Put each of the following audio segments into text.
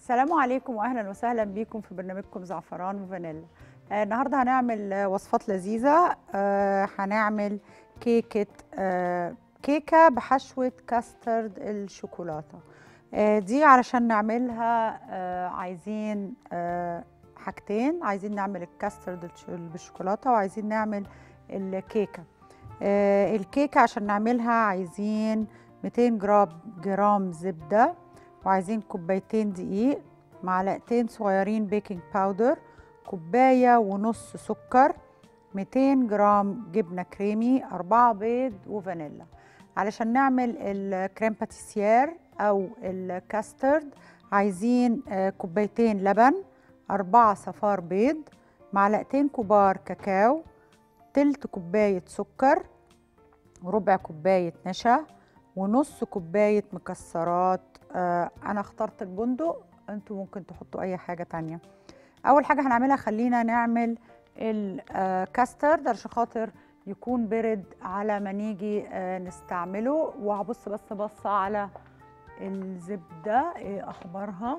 السلام عليكم واهلا وسهلا بيكم في برنامجكم زعفران وفانيلا. النهارده هنعمل وصفات لذيذه. هنعمل كيكه كيكه بحشوه كاسترد الشوكولاته. دي علشان نعملها عايزين حاجتين، عايزين نعمل الكاسترد بالشوكولاته وعايزين نعمل الكيكه. الكيكه عشان نعملها عايزين 200 جرام زبده، وعايزين كوبايتين دقيق، معلقتين صغيرين بيكنج باودر، كوباية ونص سكر، 200 جرام جبنة كريمي، 4 بيض وفانيلا. علشان نعمل الكريم باتيسير أو الكاسترد عايزين كوبايتين لبن، 4 صفار بيض، معلقتين كبار كاكاو، تلت كوباية سكر، وربع كوباية نشا، ونص كوباية مكسرات. أنا اخترت البندق، انتوا ممكن تحطوا أي حاجة تانية. أول حاجة هنعملها خلينا نعمل الكاسترد علشان خاطر يكون برد على ما نيجي نستعمله. وهبص بس بصة على الزبدة ايه أخبارها.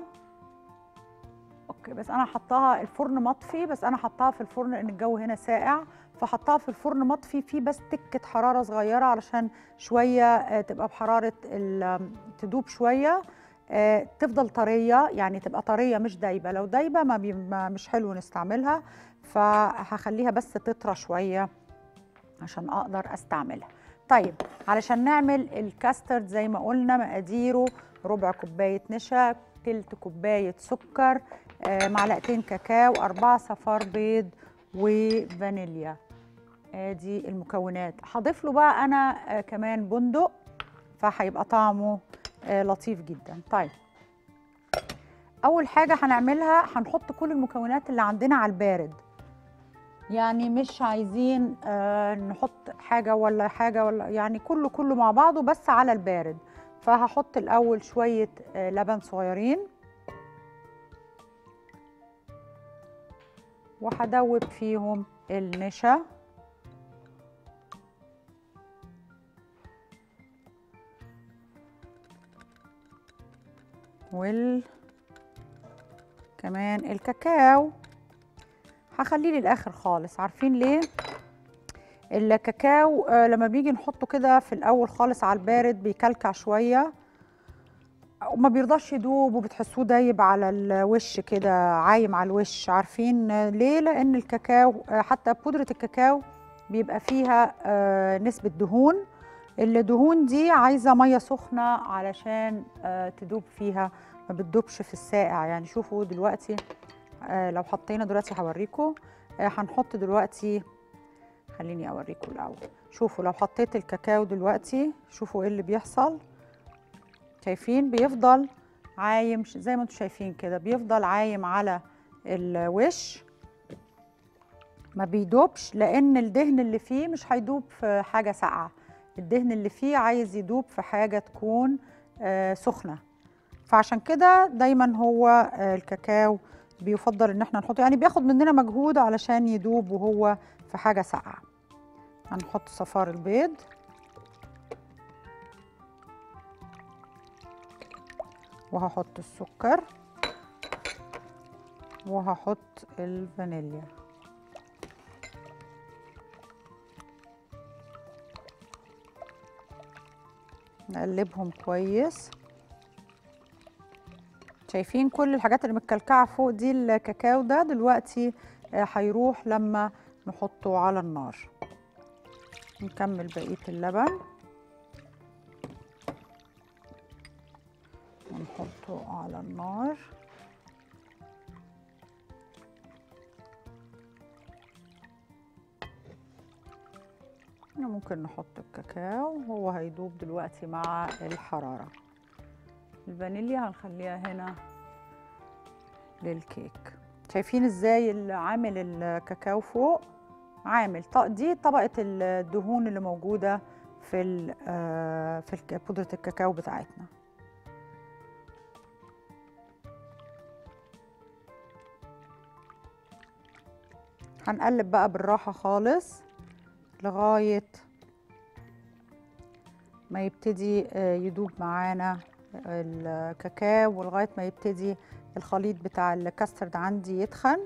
اوكي، بس أنا حطاها الفرن مطفي، بس أنا حطاها في الفرن لأن الجو هنا ساقع، فحطها في الفرن مطفي فيه بس تكة حرارة صغيرة علشان شوية تبقى بحرارة تدوب شوية، تفضل طرية، يعني تبقى طرية مش دايبة. لو دايبة مش حلو نستعملها، فهخليها بس تطرى شوية عشان أقدر أستعملها. طيب، علشان نعمل الكاسترد زي ما قلنا مقاديره: ربع كوباية نشا، تلت كوباية سكر، معلقتين كاكاو، 4 صفار بيض، وفانيليا. دي المكونات. هضيف له بقى انا كمان بندق، فهيبقى طعمه لطيف جدا. طيب، اول حاجه هنعملها هنحط كل المكونات اللي عندنا على البارد، يعني مش عايزين نحط حاجه ولا حاجه ولا، يعني كله مع بعضه بس على البارد. فهحط الاول شويه لبن صغيرين، وهدوب فيهم النشا كمان الكاكاو. هخليه للاخر خالص. عارفين ليه؟ الكاكاو لما بيجي نحطه كده في الاول خالص على البارد بيكلكع شويه وما بيرضاش يدوب، وبتحسوه دايب على الوش كده، عايم على الوش. عارفين ليه؟ لان الكاكاو حتى بودرة الكاكاو بيبقى فيها نسبة دهون. الدهون دي عايزة مية سخنة علشان تدوب فيها، ما بتدوبش في الساقع. يعني شوفوا دلوقتي لو حطينا دلوقتي هوريكم. هنحط دلوقتي، خليني اوريكم الاول. شوفوا لو حطيت الكاكاو دلوقتي، شوفوا ايه اللي بيحصل. شايفين؟ بيفضل عايم زي ما انتم شايفين كده، بيفضل عايم على الوش، ما بيدوبش، لان الدهن اللي فيه مش هيدوب في حاجه ساقعه. الدهن اللي فيه عايز يدوب في حاجه تكون سخنه. فعشان كده دايما هو الكاكاو بيفضل ان احنا نحطه، يعني بياخد مننا مجهود علشان يدوب وهو في حاجه ساقعه. هنحط صفار البيض، وهحط السكر، وهحط الفانيليا. نقلبهم كويس. شايفين كل الحاجات اللي متكلكعه فوق دي؟ الكاكاو ده دلوقتي هيروح لما نحطه على النار. نكمل بقيه اللبن ونحطه على النار. ممكن نحط الكاكاو، هو هيدوب دلوقتي مع الحرارة. الفانيليا هنخليها هنا للكيك. شايفين ازاي عامل الكاكاو فوق؟ عامل دي طبقة الدهون اللي موجودة في بودرة الكاكاو بتاعتنا. هنقلب بقى بالراحة خالص لغاية ما يبتدي يدوب معانا الكاكاو ولغايه ما يبتدي الخليط بتاع الكاسترد عندي يتخن.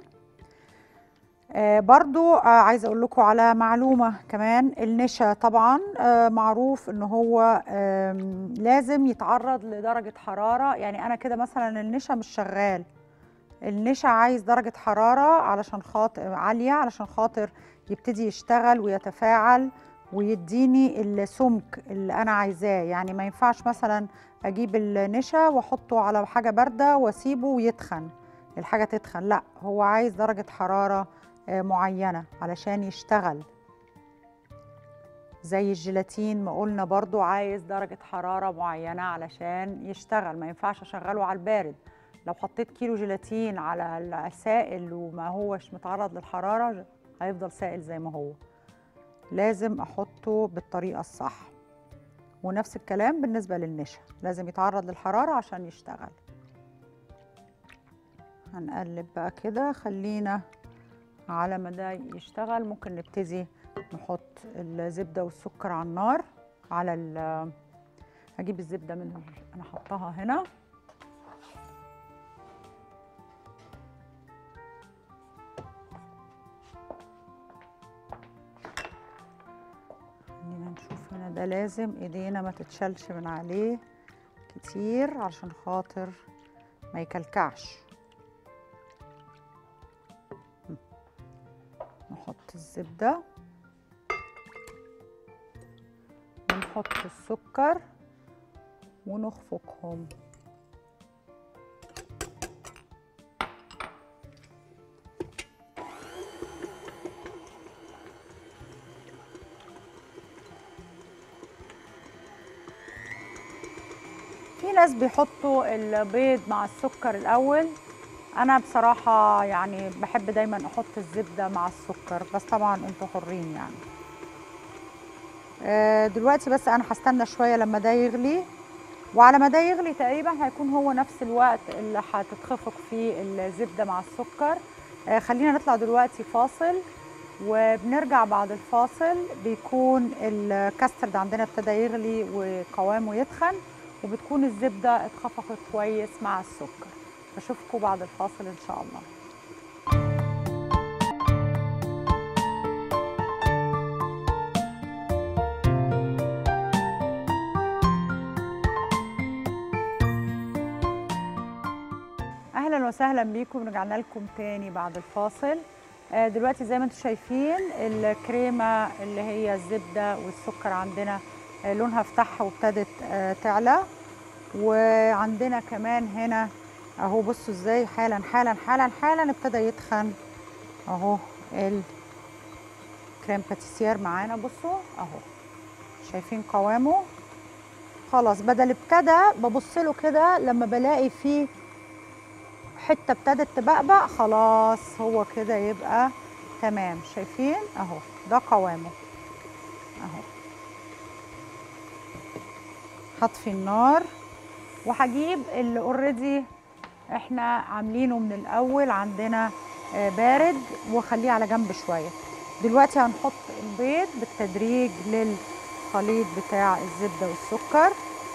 برضو عايزه اقول لكم على معلومه كمان. النشا طبعا معروف ان هو لازم يتعرض لدرجه حراره. يعني انا كده مثلا النشا مش شغال، النشا عايز درجه حراره علشان خاطر عاليه علشان خاطر يبتدي يشتغل ويتفاعل ويديني السمك اللي انا عايزاه. يعني ما ينفعش مثلا اجيب النشا واحطه على حاجه بارده واسيبه ويتخن، الحاجه تتخن. لا، هو عايز درجه حراره معينة علشان يشتغل. زي الجيلاتين ما قلنا برضو عايز درجة حرارة معينة علشان يشتغل، ما ينفعش أشغله على البارد. لو حطيت كيلو جيلاتين على السائل وما هوش متعرض للحرارة هيفضل سائل زي ما هو. لازم أحطه بالطريقة الصح. ونفس الكلام بالنسبة للنشا، لازم يتعرض للحرارة عشان يشتغل. هنقلب بقى كده. خلينا على ما ده يشتغل ممكن نبتدي نحط الزبدة والسكر على النار. هجيب الزبدة أنا حطها هنا. خلينا نشوف هنا، ده لازم ايدينا ما تتشالش من عليه كتير علشان خاطر ما يكلكعش. نحط الزبدة ونحط السكر ونخفقهم. في ناس بيحطوا البيض مع السكر الأول، أنا بصراحة يعني بحب دايما أحط الزبدة مع السكر، بس طبعا انتوا حرين يعني. دلوقتي بس أنا هستنى شوية لما ده يغلي، وعلى ما ده يغلي تقريبا هيكون هو نفس الوقت اللي هتتخفق فيه الزبدة مع السكر. خلينا نطلع دلوقتي فاصل، وبنرجع بعد الفاصل بيكون الكاسترد عندنا ابتدى يغلي وقوامه يتخن، وبتكون الزبدة اتخفقت كويس مع السكر. بشوفكم بعد الفاصل إن شاء الله. اهلا وسهلا بيكم، رجعنا لكم تاني بعد الفاصل. دلوقتي زي ما انتم شايفين الكريمه اللي هي الزبده والسكر عندنا لونها افتح وابتدت تعلى. وعندنا كمان هنا اهو، بصوا ازاي حالا حالا حالا حالا ابتدى يتخن اهو الكريم باتيسير معانا. بصوا اهو، شايفين قوامه؟ خلاص بدل ابتدى ببص له كده لما بلاقي فيه حته ابتدت تبقبق، خلاص هو كده يبقى تمام. شايفين اهو ده قوامه اهو. هطفي النار وهجيب اللي اوريدي احنا عاملينه من الاول عندنا بارد، واخليه على جنب شويه. دلوقتي هنحط البيض بالتدريج للخليط بتاع الزبده والسكر.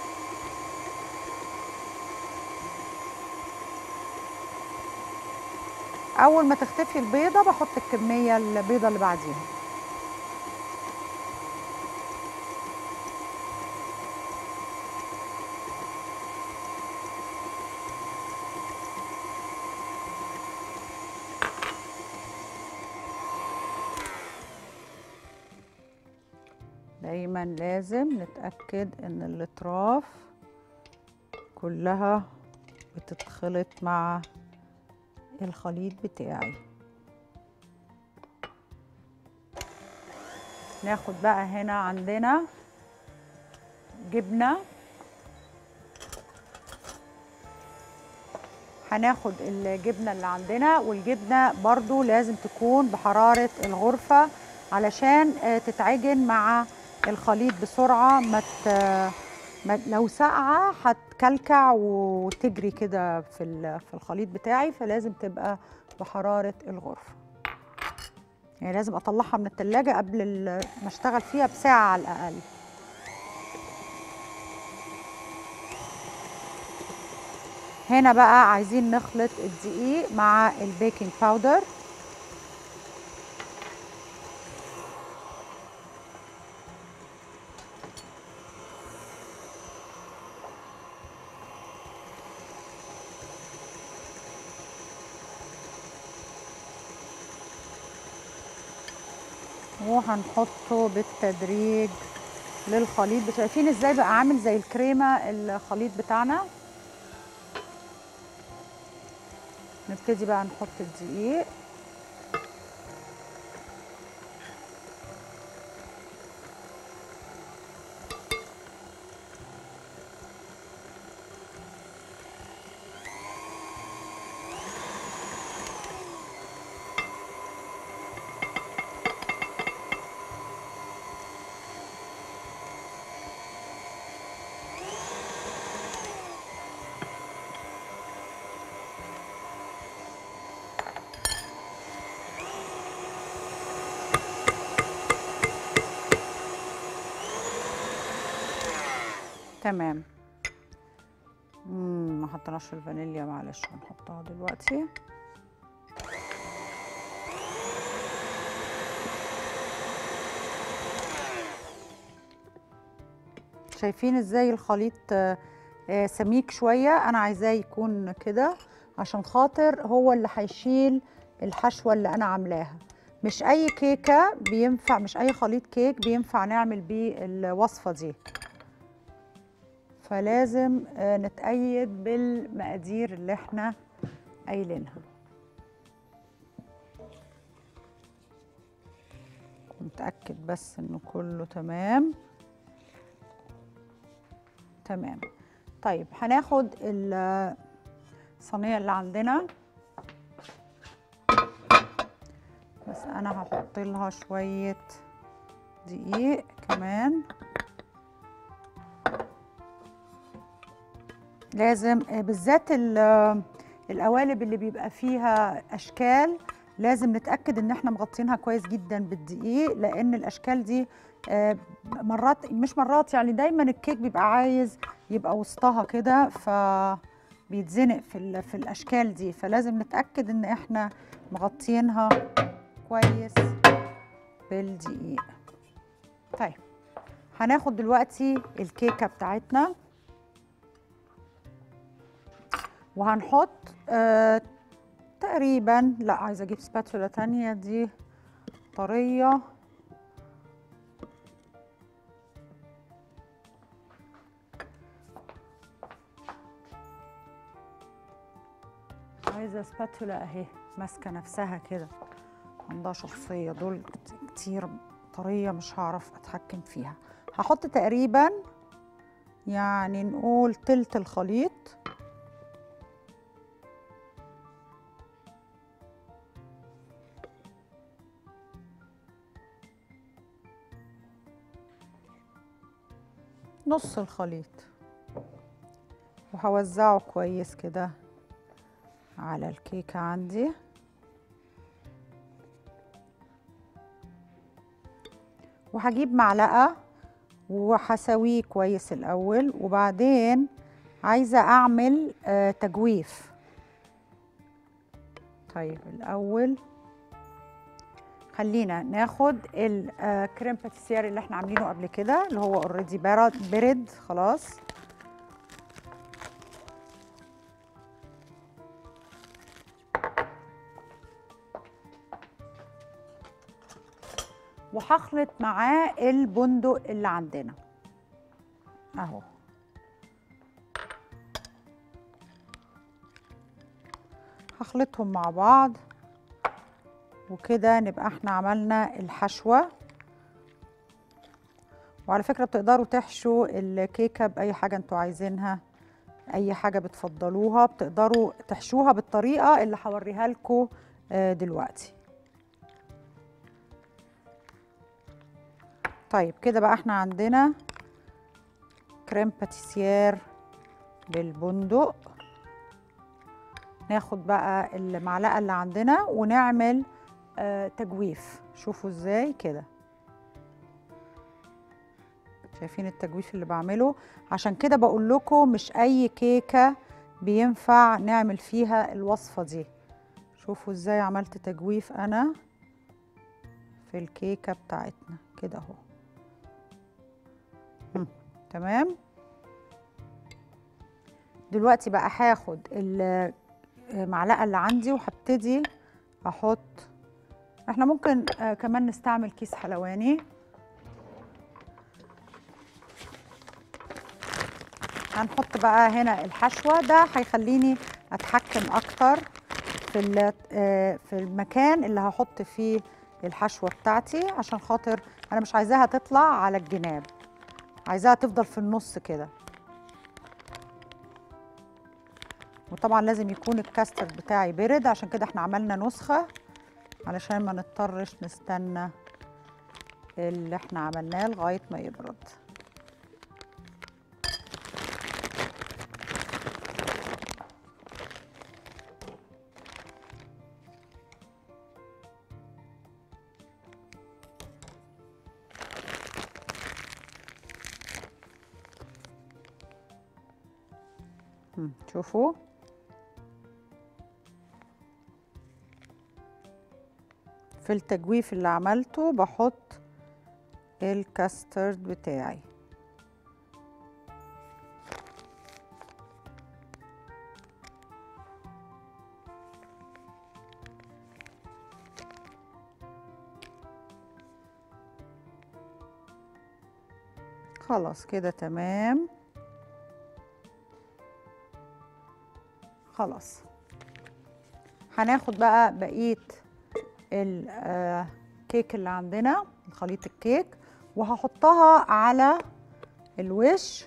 اول ما تختفي البيضه بحط الكميه البيضه اللي بعديها. دايما لازم نتاكد ان الاطراف كلها بتتخلط مع الخليط بتاعي. ناخد بقى هنا عندنا جبنة، هناخد الجبنة اللي عندنا، والجبنة برضو لازم تكون بحرارة الغرفة علشان تتعجن مع الخليط بسرعة. لو ساقعة هتكلكع وتجري كده في الخليط بتاعي، فلازم تبقى بحرارة الغرفة. يعني لازم اطلعها من التلاجة قبل ما اشتغل فيها بساعة على الاقل. هنا بقى عايزين نخلط الدقيق مع البيكنج باودر. وهنحطه بالتدريج للخليط. شايفين ازاي بقى عامل زي الكريمه الخليط بتاعنا؟ نبتدي بقى نحط الدقيق. تمام. ما حطيناش الفانيليا، معلش هنحطها دلوقتي. شايفين ازاي الخليط سميك شويه؟ انا عايزاه يكون كده عشان خاطر هو اللي هيشيل الحشوه اللي انا عاملاها. مش اي كيكه بينفع، مش اي خليط كيك بينفع نعمل بيه الوصفه دي، فلازم نتأيد بالمقادير اللي احنا قايلينها. نتأكد بس انه كله تمام. تمام. طيب هناخد الصينية اللي عندنا، بس انا هحط لها شوية دقيق كمان. لازم بالذات القوالب اللي بيبقى فيها اشكال لازم نتاكد ان احنا مغطينها كويس جدا بالدقيق، لان الاشكال دي مرات، مش مرات يعني دايما الكيك بيبقى عايز يبقى وسطها كده فبيتزنق في الاشكال دي، فلازم نتاكد ان احنا مغطينها كويس بالدقيق. طيب هناخد دلوقتي الكيكه بتاعتنا وهنحط تقريبا، لا عايزه اجيب سباتولا تانية دي طريه. عايزه سباتولا اهي ماسكه نفسها كده، عندها شخصيه. دول كتير طريه مش هعرف اتحكم فيها. هحط تقريبا يعني نقول تلت الخليط. نص الخليط، وهوزعه كويس كده على الكيكة عندي. وهجيب معلقة وهسويه كويس الأول، وبعدين عايزة أعمل تجويف. طيب الأول خلينا ناخد الكريم باتيسير اللي احنا عاملينه قبل كده، اللي هو اوريدي برد خلاص. وهخلط معاه البندق اللي عندنا اهو. هخلطهم مع بعض وكده نبقى احنا عملنا الحشوة. وعلى فكرة بتقدروا تحشوا الكيكة بأي حاجة انتوا عايزينها، أي حاجة بتفضلوها بتقدروا تحشوها بالطريقة اللي هوريها لكم دلوقتي. طيب كده بقى احنا عندنا كريم باتيسير بالبندق. ناخد بقى المعلقة اللي عندنا ونعمل تجويف. شوفوا ازاي كده، شايفين التجويف اللي بعمله؟ عشان كده بقول لكم مش اي كيكة بينفع نعمل فيها الوصفة دي. شوفوا ازاي عملت تجويف انا في الكيكة بتاعتنا كده اهو. تمام. دلوقتي بقى هاخد المعلقة اللي عندي وهبتدي احط، احنا ممكن كمان نستعمل كيس حلواني. هنحط بقى هنا الحشوة، ده هيخليني اتحكم اكتر في المكان اللي هحط فيه الحشوة بتاعتي، عشان خاطر انا مش عايزاها تطلع على الجناب، عايزاها تفضل في النص كده. وطبعا لازم يكون الكاسترد بتاعي برد، عشان كده احنا عملنا نسخة علشان ما نضطرش نستنى اللي احنا عملناه لغاية ما يبرد. شوفوا في التجويف اللي عملته بحط الكاسترد بتاعي. خلاص كده تمام. خلاص هناخد بقى بقية الكيك اللي عندنا، خليط الكيك، وهحطها على الوش.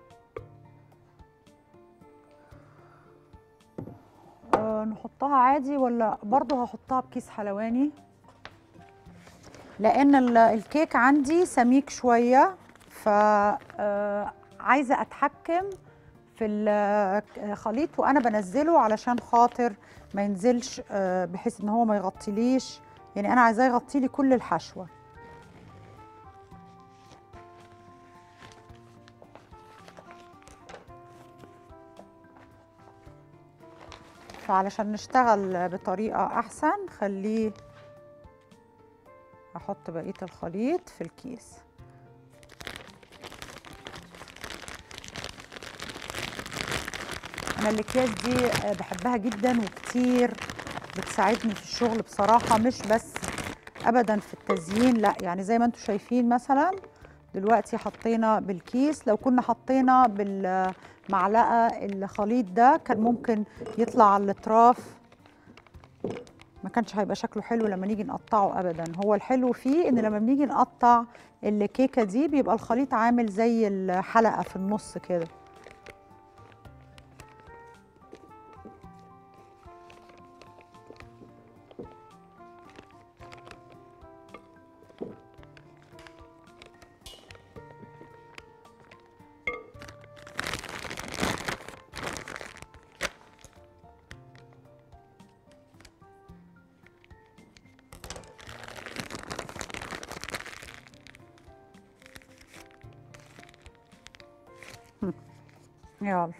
نحطها عادي ولا برضو هحطها بكيس حلواني؟ لأن الكيك عندي سميك شوية، فعايزة أتحكم في الخليط وأنا بنزله علشان خاطر ما ينزلش، بحيث إن هو ما يغطيليش، يعني أنا عايزاه يغطيلي كل الحشوة. فعلشان نشتغل بطريقة أحسن خليه أحط بقية الخليط في الكيس. أنا الأكياس دي بحبها جدا وكتير بتساعدني في الشغل بصراحة، مش بس أبدا في التزيين، لا يعني زي ما انتم شايفين مثلا دلوقتي حطينا بالكيس، لو كنا حطينا بالمعلقة الخليط ده كان ممكن يطلع على الأطراف، ما كانش هيبقى شكله حلو لما نيجي نقطعه أبدا. هو الحلو فيه إن لما بنيجي نقطع الكيكة دي بيبقى الخليط عامل زي الحلقة في النص كده. يلا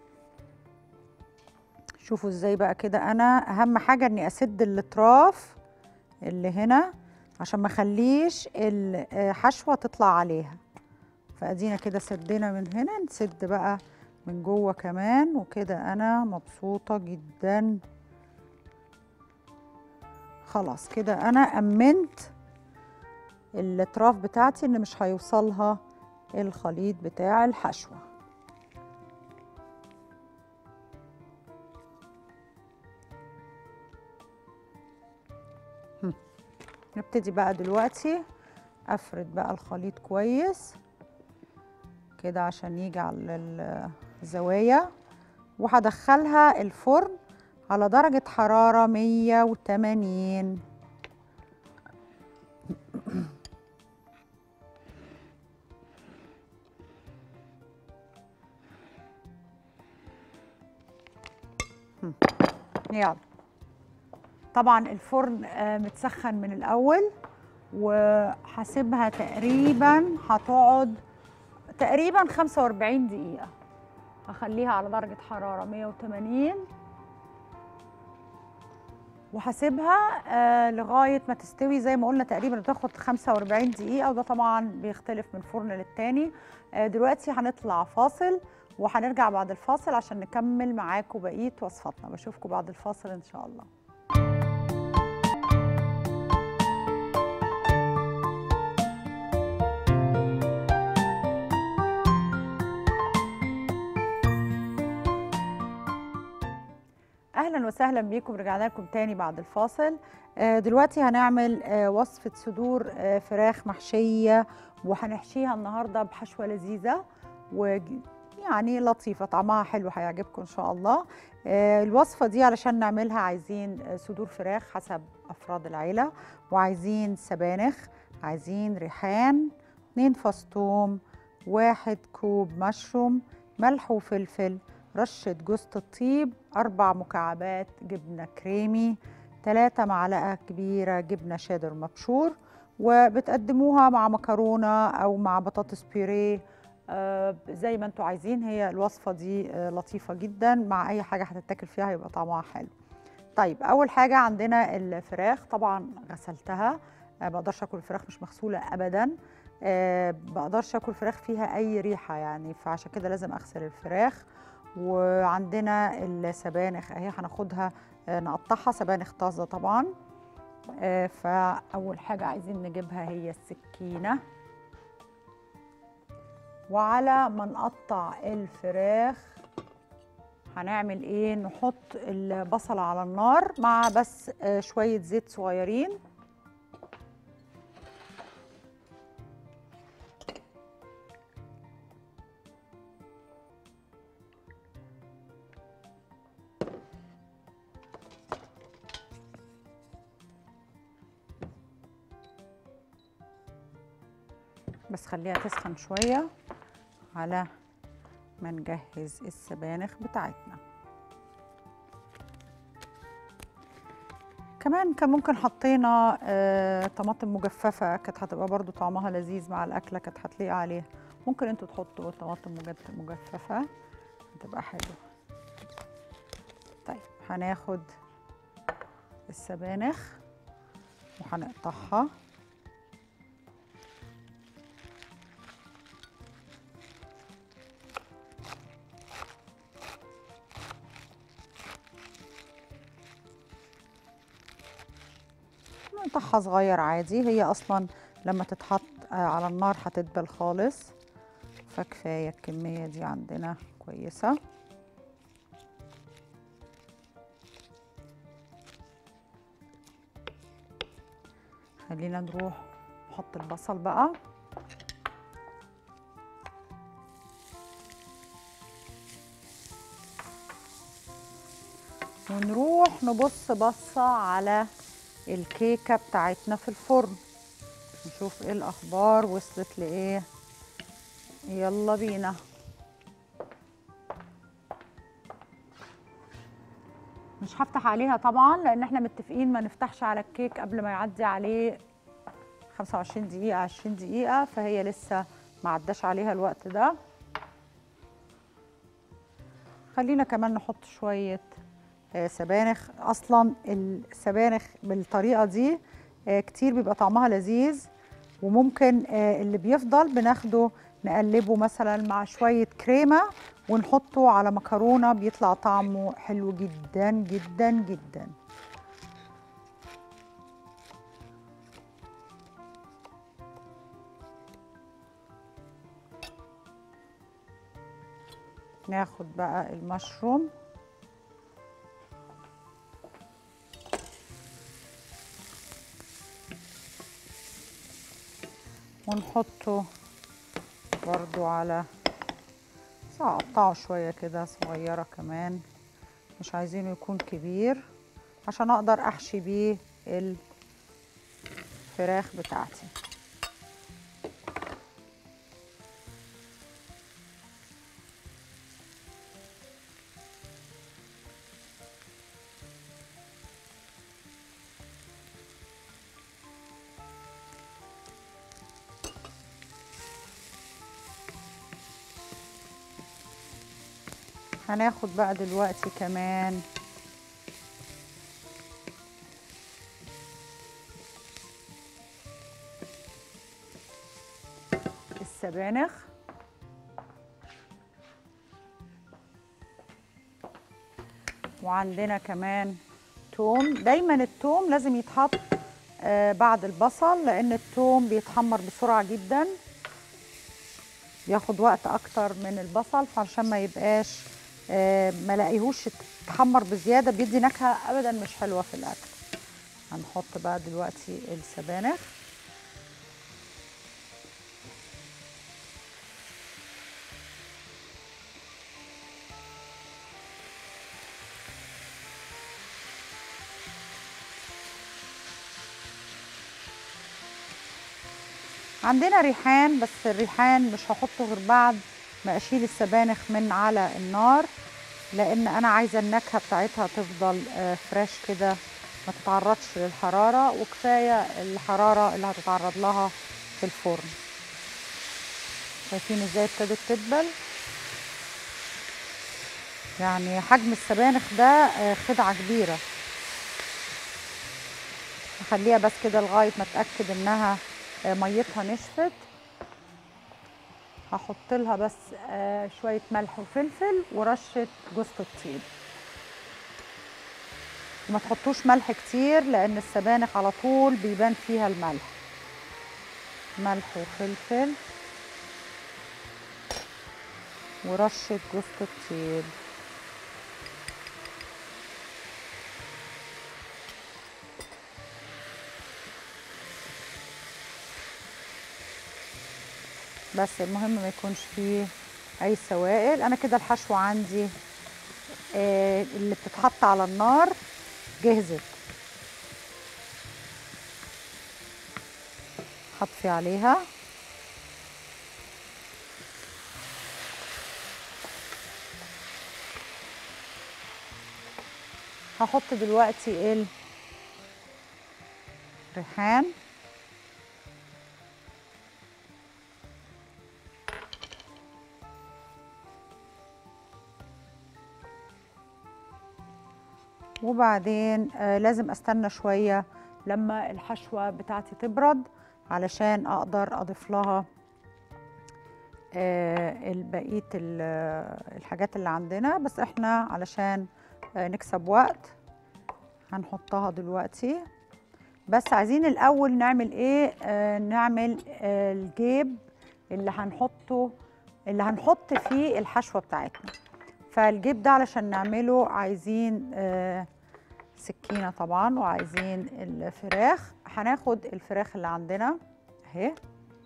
شوفوا ازاي بقى كده. انا اهم حاجه اني اسد الاطراف اللي هنا عشان ما اخليش الحشوه تطلع عليها. فادينا كده سدينا من هنا، نسد بقى من جوه كمان، وكده انا مبسوطه جدا. خلاص كده انا امنت الاطراف بتاعتي ان مش هيوصلها الخليط بتاع الحشوه. نبتدي بقى دلوقتي افرد بقى الخليط كويس كده عشان يجي على الزوايا، وهدخلها الفرن على درجة حرارة 180. يلا طبعا الفرن متسخن من الأول، وهسيبها تقريبا هتقعد تقريبا 45 دقيقة. هخليها على درجة حرارة 180 وهسيبها لغاية ما تستوي. زي ما قلنا تقريبا بتاخد 45 دقيقة، وده طبعا بيختلف من فرن للتاني. دلوقتي هنطلع فاصل وهنرجع بعد الفاصل عشان نكمل معاكم بقية وصفاتنا. بشوفكم بعد الفاصل إن شاء الله. اهلا وسهلا بيكم، رجعنا لكم تاني بعد الفاصل. دلوقتي هنعمل وصفة صدور فراخ محشية، وهنحشيها النهارده بحشوة لذيذة ويعني لطيفة، طعمها حلو هيعجبكم ان شاء الله. الوصفة دي علشان نعملها عايزين صدور فراخ حسب افراد العيلة، وعايزين سبانخ، عايزين ريحان، 2 فص ثوم، 1 كوب مشروم، ملح وفلفل، رشة جوز الطيب، 4 مكعبات جبنة كريمي، 3 معلقة كبيرة جبنة شيدر مبشور. وبتقدموها مع مكرونة أو مع بطاطس بيوريه زي ما انتوا عايزين. هي الوصفة دي لطيفة جدا، مع أي حاجة هتتاكل فيها يبقى طعمها حلو. طيب أول حاجة عندنا الفراخ، طبعا غسلتها. بقدرش أكل الفراخ مش مغسولة أبدا. بقدرش أكل فراخ فيها أي ريحة يعني، فعشان كده لازم أغسل الفراخ. وعندنا السبانخ اهي هناخدها نقطعها سبانخ طازه طبعا. فاول حاجه عايزين نجيبها هي السكينه، وعلى ما نقطع الفراخ هنعمل ايه؟ نحط البصله على النار مع بس شويه زيت صغيرين. بس خليها تسخن شوية على ما نجهز السبانخ بتاعتنا. كمان كان ممكن حطينا طماطم مجففة، كانت هتبقى برضو طعمها لذيذ مع الأكلة، كانت هتليق عليها. ممكن انتوا تحطوا طماطم مجففة هتبقى حلوة. طيب هناخد السبانخ وهنقطعها. نقطعها صغير عادي، هي اصلا لما تتحط على النار هتدبل خالص، فكفايه الكميه دي عندنا كويسه. خلينا نروح نحط البصل بقى. ونروح نبص بصة على الكيكة بتاعتنا في الفرن، نشوف ايه الأخبار، وصلت لإيه. يلا بينا. مش هفتح عليها طبعا لأن احنا متفقين ما نفتحش على الكيك قبل ما يعدي عليه 25 دقيقة 20 دقيقة، فهي لسه ما عداش عليها الوقت ده. خلينا كمان نحط شوية سبانخ. اصلا السبانخ بالطريقه دي كتير بيبقى طعمها لذيذ، وممكن اللي بيفضل بناخده نقلبه مثلا مع شويه كريمه ونحطه على مكرونه، بيطلع طعمه حلو جدا جدا جدا. ناخد بقى المشروم ونحطه برضو على، اقطعه شوية كده صغيرة كمان، مش عايزينه يكون كبير عشان اقدر احشي بيه الفراخ بتاعتي. هناخد بقى دلوقتي كمان السبانخ، وعندنا كمان توم. دايما التوم لازم يتحط بعد البصل، لان التوم بيتحمر بسرعة جدا، بياخد وقت اكتر من البصل، فعشان ما يبقاش ما لاقيهوش يتحمر بزيادة بيدي نكهة ابدا مش حلوة في الاكل. هنحط بقى دلوقتي السبانخ، عندنا ريحان بس الريحان مش هحطه غير بعد ما اشيل السبانخ من على النار، لان انا عايزه النكهه بتاعتها تفضل فريش كده، ما تتعرضش للحراره، وكفايه الحراره اللي هتتعرض لها في الفرن. شايفين ازاي ابتدت تدبل؟ يعني حجم السبانخ ده خدعه كبيره. هخليها بس كده لغايه ما اتاكد انها ميتها نشفت. هحط لها بس شويه ملح وفلفل ورشه جوز الطيب، وما تحطوش ملح كتير لان السبانخ على طول بيبان فيها الملح. ملح وفلفل ورشه جوز الطيب. بس المهم ما يكونش فيه اي سوائل. انا كده الحشوه عندي اللي بتتحط على النار جهزت. هطفي عليها، هحط دلوقتي الريحان، وبعدين لازم استنى شويه لما الحشوه بتاعتي تبرد علشان اقدر اضيف لها بقيه الحاجات اللي عندنا. بس احنا علشان نكسب وقت هنحطها دلوقتي. بس عايزين الاول نعمل ايه؟ نعمل الجيب اللي هنحط فيه الحشوه بتاعتنا. فالجيب ده علشان نعمله عايزين سكينه طبعا، وعايزين الفراخ. هناخد الفراخ اللي عندنا اهي،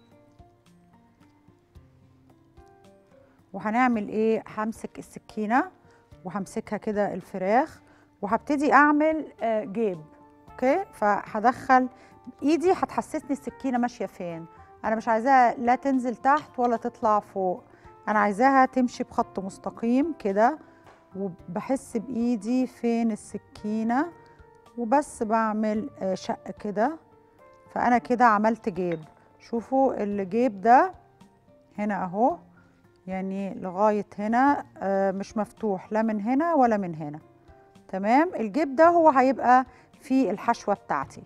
وهنعمل ايه؟ همسك السكينه وهمسكها كده الفراخ، وهبتدي اعمل جيب. اوكي، فهدخل ايدي، هتحسسني السكينه ماشيه فين. انا مش عايزاها لا تنزل تحت ولا تطلع فوق، انا عايزاها تمشي بخط مستقيم كده، وبحس بايدي فين السكينه، وبس بعمل شق كده. فانا كده عملت جيب. شوفوا الجيب ده هنا اهو، يعني لغايه هنا مش مفتوح لا من هنا ولا من هنا. تمام، الجيب ده هو هيبقى فيه الحشوه بتاعتي.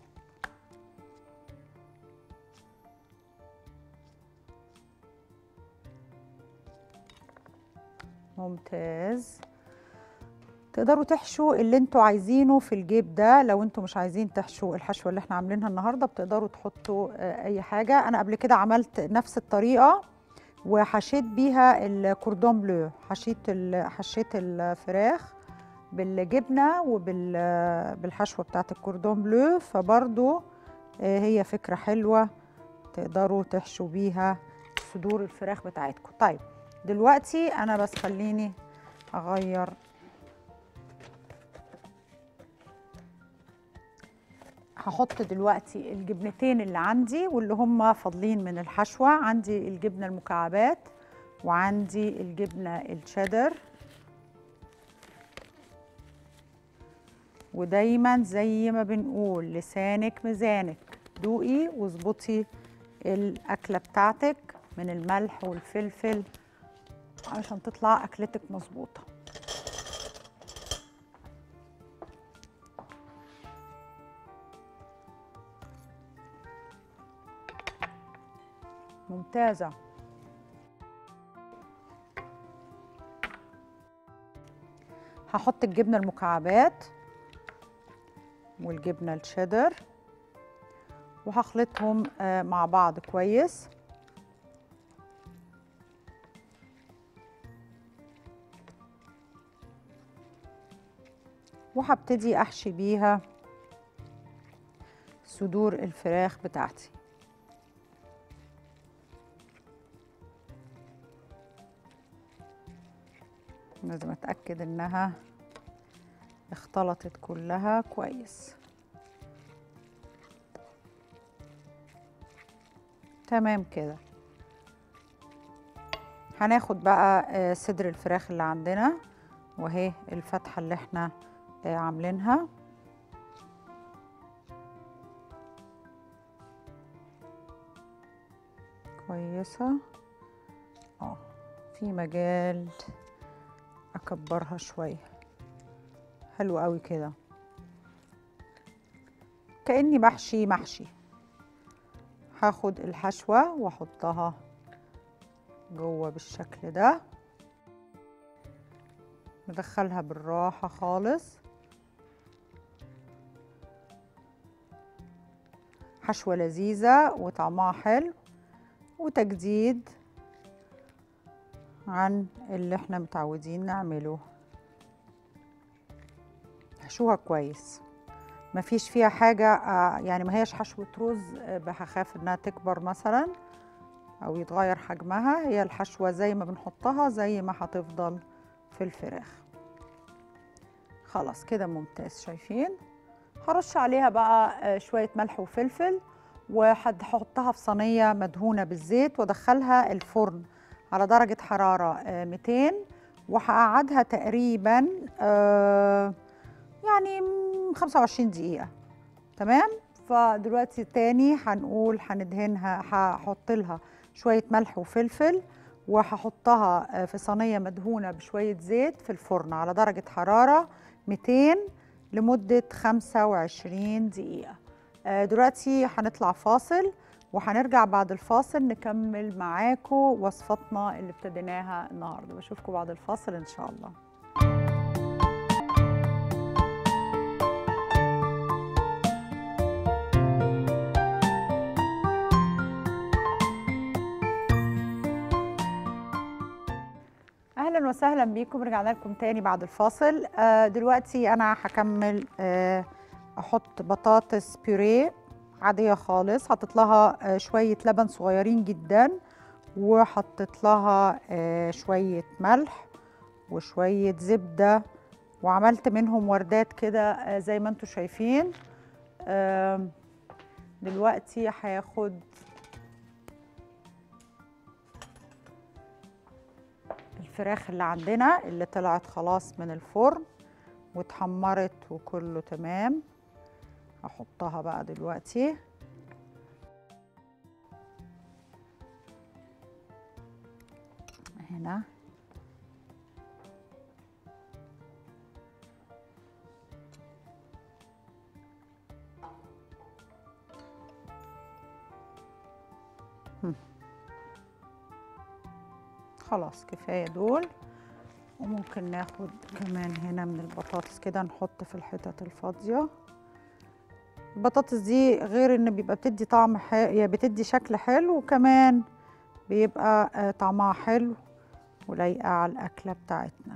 ممتاز. تقدروا تحشوا اللي انتوا عايزينه في الجيب ده. لو انتوا مش عايزين تحشوا الحشوه اللي احنا عاملينها النهارده بتقدروا تحطوا اي حاجه. انا قبل كده عملت نفس الطريقه وحشيت بيها الكوردون بلو. حشيت الفراخ بالجبنه وبالحشوه بتاعت الكوردون بلو، فبرضو هي فكره حلوه تقدروا تحشوا بيها صدور الفراخ بتاعتكم. طيب دلوقتي انا بس خليني اغير. هحط دلوقتي الجبنتين اللي عندي واللي هم فاضلين من الحشوة. عندي الجبنة المكعبات وعندي الجبنة الشيدر. ودايما زي ما بنقول لسانك ميزانك، دوقي واظبطي الأكلة بتاعتك من الملح والفلفل عشان تطلع اكلتك مظبوطه. ممتازه. هحط الجبنه المكعبات والجبنه الشيدر وهخلطهم مع بعض كويس. وهبتدي احشي بيها صدور الفراخ بتاعتي. لازم اتاكد انها اختلطت كلها كويس. تمام كده. هناخد بقى صدر الفراخ اللي عندنا، وهي الفتحه اللي احنا عاملينها. كويسه. في مجال اكبرها شويه. حلو قوي كده، كأني بحشي محشي. هاخد الحشوة واحطها جوه بالشكل ده، ندخلها بالراحة خالص. حشوة لذيذة وطعمها حلو وتجديد عن اللي احنا متعودين نعمله. حشوها كويس، مفيش فيها حاجة يعني ما هيش حشوة رز هخاف انها تكبر مثلا او يتغير حجمها. هي الحشوة زي ما بنحطها زي ما هتفضل في الفراخ. خلاص كده ممتاز. شايفين؟ هرش عليها بقى شوية ملح وفلفل، وهحطها في صينية مدهونة بالزيت وادخلها الفرن على درجة حرارة 200، وهقعدها تقريبا يعني 25 دقيقة. تمام. فدلوقتي تاني هنقول هندهنها، هحط لها شوية ملح وفلفل، وهحطها في صينية مدهونة بشوية زيت في الفرن على درجة حرارة 200 لمدة 25 دقيقة. دلوقتي هنطلع فاصل، وهنرجع بعد الفاصل نكمل معاكم وصفتنا اللي ابتديناها النهارده. بشوفكم بعد الفاصل ان شاء الله. اهلا وسهلا بيكم. رجعنا لكم تاني بعد الفاصل. دلوقتي انا هكمل احط بطاطس بيوريه عاديه خالص. حطيت لها شويه لبن صغيرين جدا، وحطيت لها شويه ملح وشويه زبده، وعملت منهم وردات كده زي ما انتم شايفين. دلوقتي هاخد الفراخ اللي عندنا اللي طلعت خلاص من الفرن واتحمرت وكله تمام. هحطها بقى دلوقتي هنا. خلاص كفايه دول. وممكن ناخد كمان هنا من البطاطس كده نحط في الحتت الفاضيه. البطاطس دي غير ان بيبقى بتدي طعم حلو، بتدي شكل حلو، وكمان بيبقى طعمها حلو ولايقه على الاكله بتاعتنا.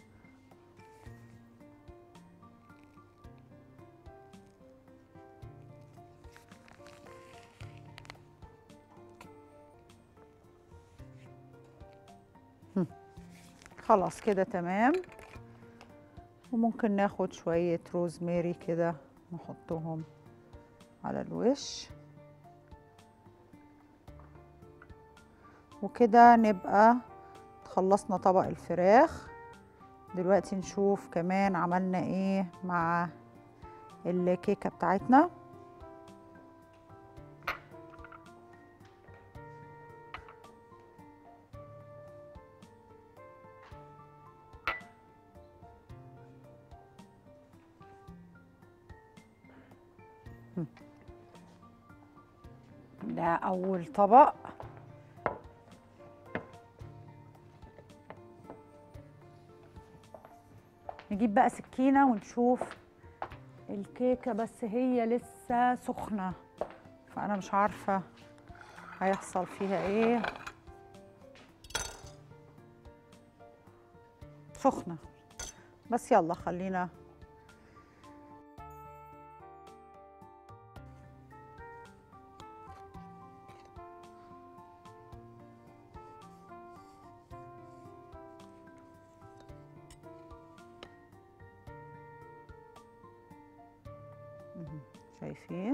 خلاص كده تمام. وممكن ناخد شوية روزماري كده نحطهم على الوش، وكده نبقى خلصنا طبق الفراخ. دلوقتي نشوف كمان عملنا ايه مع الكيكة بتاعتنا. ده اول طبق. نجيب بقى سكينة ونشوف الكيكة، بس هي لسه سخنة فأنا مش عارفة هيحصل فيها ايه. سخنة بس يلا خلينا. شايفين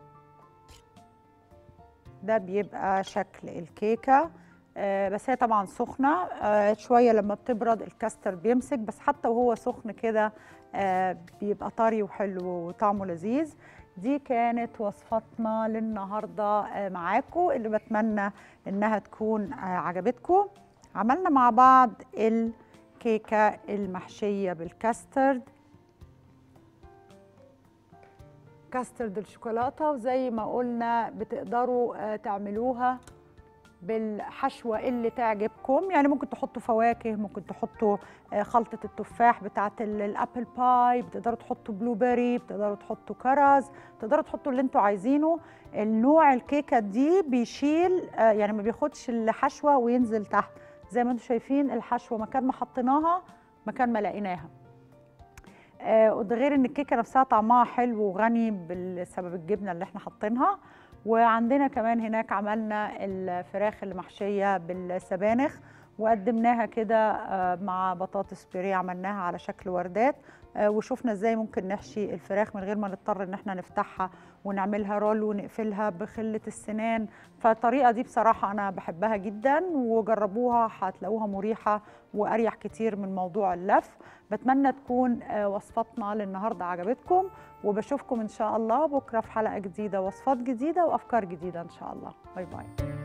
ده بيبقى شكل الكيكة. بس هي طبعا سخنة شوية، لما بتبرد الكاستر بيمسك، بس حتى وهو سخن كده بيبقى طري وحلو وطعمه لذيذ. دي كانت وصفتنا للنهاردة معاكم، اللي بتمنى انها تكون عجبتكم. عملنا مع بعض الكيكة المحشية بالكاسترد، كاسترد الشوكولاتة، وزي ما قلنا بتقدروا تعملوها بالحشوة اللي تعجبكم. يعني ممكن تحطوا فواكه، ممكن تحطوا خلطة التفاح بتاعة الابل باي، بتقدروا تحطوا بلو بيري، بتقدروا تحطوا كرز، بتقدروا تحطوا اللي انتوا عايزينه. النوع الكيكة دي بيشيل يعني ما بياخدش الحشوة وينزل تحت. زي ما انتوا شايفين الحشوة مكان ما حطيناها مكان ما لقيناها. وده غير ان الكيكه نفسها طعمها حلو وغني بسبب الجبنه اللي احنا حاطينها. وعندنا كمان هناك عملنا الفراخ اللي محشيه بالسبانخ وقدمناها كده مع بطاطس بيريه، عملناها على شكل وردات. وشوفنا ازاي ممكن نحشي الفراخ من غير ما نضطر ان احنا نفتحها ونعملها رول ونقفلها بخلة السنان. فالطريقة دي بصراحة أنا بحبها جدا، وجربوها هتلاقوها مريحة وأريح كتير من موضوع اللف. بتمنى تكون وصفتنا للنهاردة عجبتكم، وبشوفكم إن شاء الله بكرة في حلقة جديدة، وصفات جديدة وأفكار جديدة إن شاء الله. باي باي.